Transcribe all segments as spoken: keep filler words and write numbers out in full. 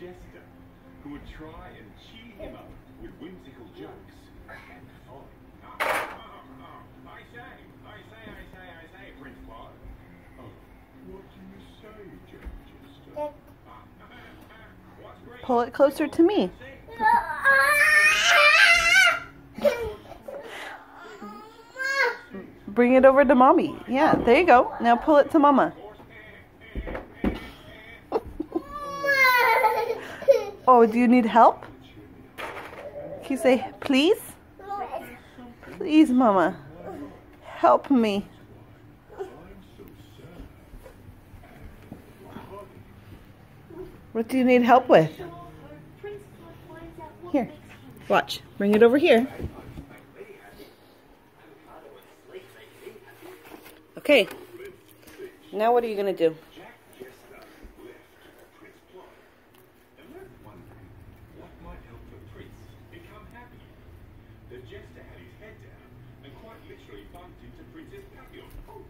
jester who would try and cheer him up with whimsical jokes and folly. Oh, oh, oh. I say, I say, I say, I say, Prince Claude. Oh, what do you say, Jester? Pull it closer to me. Bring it over to mommy. Yeah, there you go. Now pull it to mama. Oh, do you need help? Can you say, please? Please, mama. Help me. What do you need help with? Here. Watch. Bring it over here. Okay. Now what are you going to do? The jester had his head down and quite literally bumped into Princess Papillon.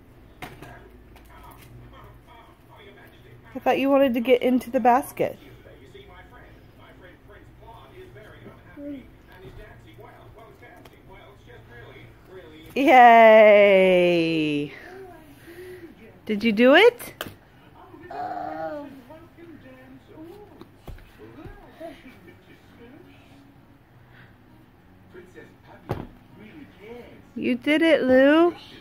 I thought you wanted to get into the basket. You see, my friend, my friend Prince Claude is very unhappy, and his dancing well, well, it's dancing well, it's just really, really... Yay! Did you do it? Oh. You did it, Lou.